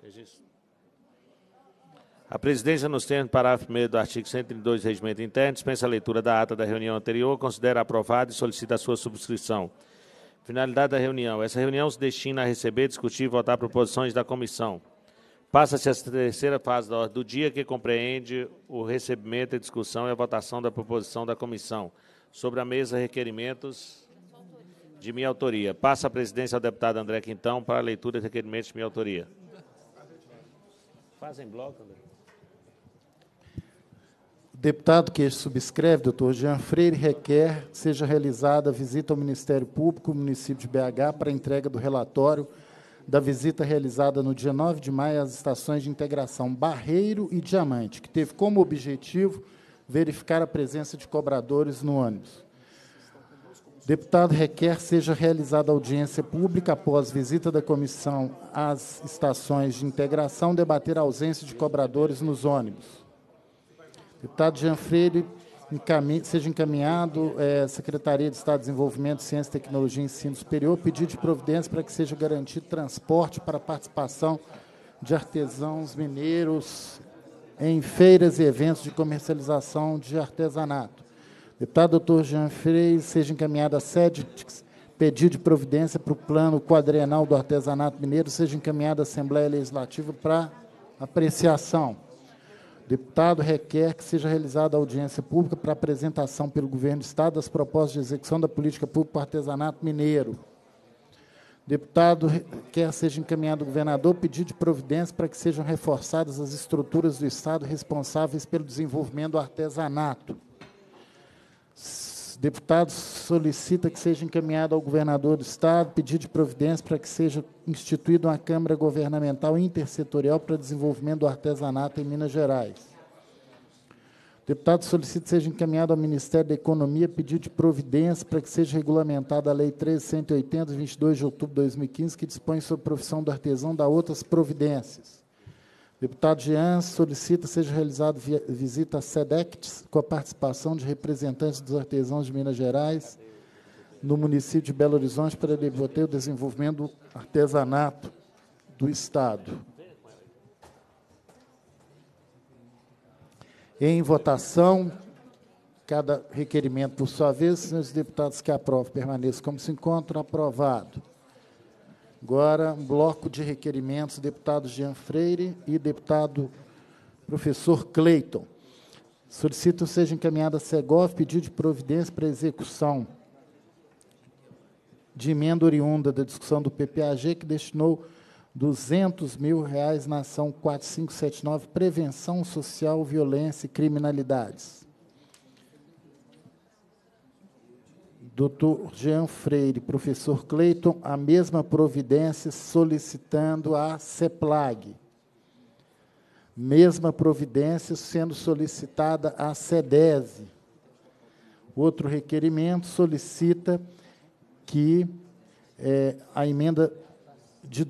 A presidência, nos termos do parágrafo 1º do artigo 132 do Regimento Interno, dispensa a leitura da ata da reunião anterior, considera aprovada e solicita a sua subscrição. Finalidade da reunião. Essa reunião se destina a receber, discutir e votar proposições da comissão. Passa-se a terceira fase da ordem do dia, que compreende o recebimento, a discussão e a votação da proposição da comissão. Sobre a mesa, requerimentos de minha autoria. Passa a presidência ao deputado André Quintão para a leitura de requerimentos de minha autoria. Fazem bloco, André. O deputado que subscreve, doutor Jean Freire, requer seja realizada a visita ao Ministério Público, no município de BH, para a entrega do relatório da visita realizada no dia 9 de maio às estações de integração Barreiro e Diamante, que teve como objetivo verificar a presença de cobradores no ônibus. O deputado requer seja realizada audiência pública após visita da comissão às estações de integração, debater a ausência de cobradores nos ônibus. Deputado Jean Freire, seja encaminhado à Secretaria de Estado de Desenvolvimento, Ciência, Tecnologia e Ensino Superior, pedido de providência para que seja garantido transporte para a participação de artesãos mineiros em feiras e eventos de comercialização de artesanato. Deputado doutor Jean Freire, seja encaminhado à sede, pedido de providência para o plano quadrienal do artesanato mineiro, seja encaminhado à Assembleia Legislativa para apreciação. O deputado requer que seja realizada a audiência pública para apresentação pelo Governo do Estado das propostas de execução da política pública para o artesanato mineiro. O deputado requer seja encaminhado ao governador pedido de providência para que sejam reforçadas as estruturas do Estado responsáveis pelo desenvolvimento do artesanato. O deputado solicita que seja encaminhado ao governador do Estado pedido de providência para que seja instituída uma Câmara Governamental Intersetorial para desenvolvimento do artesanato em Minas Gerais. O deputado solicita que seja encaminhado ao Ministério da Economia pedido de providência para que seja regulamentada a Lei 13.180, de 22 de outubro de 2015, que dispõe sobre a profissão do artesão, da outras providências. O deputado Jean solicita que seja realizada visita à SEDECT, com a participação de representantes dos artesãos de Minas Gerais, no município de Belo Horizonte, para debater o desenvolvimento do artesanato do Estado. Em votação, cada requerimento por sua vez, senhores deputados que aprovam, permaneçam como se encontram. Aprovado. Agora, um bloco de requerimentos, deputado Jean Freire e deputado professor Cleiton. Solicito que seja encaminhada a Segov pedido de providência para execução de emenda oriunda da discussão do PPAG, que destinou R$200 mil na ação 4579, Prevenção Social, Violência e Criminalidades. Doutor Jean Freire, professor Cleiton, a mesma providência solicitando a CEPLAG. Mesma providência sendo solicitada a SEDESE. Outro requerimento solicita que a emenda de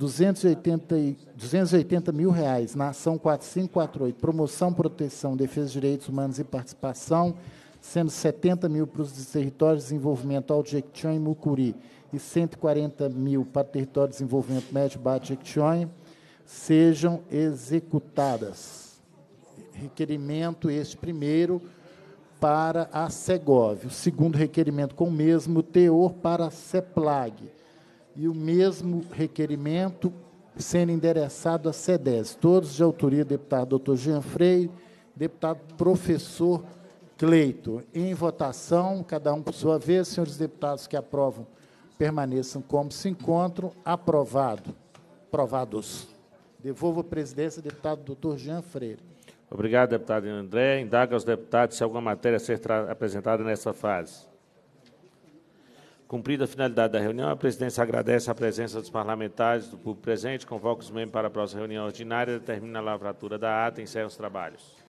R$280 mil na ação 4548, Promoção, Proteção, Defesa de Direitos Humanos e Participação, sendo 70 mil para os territórios de desenvolvimento Alto Jequitinhonha e Mucuri e 140 mil para o território de desenvolvimento Médio Baixo Jequitinhonha, sejam executadas. Requerimento este primeiro para a Segov, o segundo requerimento com o mesmo teor para a CEPLAG, e o mesmo requerimento sendo endereçado à SEDES, todos de autoria do deputado doutor Jean Freire, deputado professor Cleiton. Em votação, cada um por sua vez, senhores deputados que aprovam, permaneçam como se encontram. Aprovado. Aprovados. Devolvo a presidência ao deputado doutor Jean Freire. Obrigado, deputado André. Indaga aos deputados se alguma matéria a ser apresentada nessa fase. Cumprida a finalidade da reunião, a presidência agradece a presença dos parlamentares do público presente, convoca os membros para a próxima reunião ordinária, determina a lavratura da ata e encerra os trabalhos.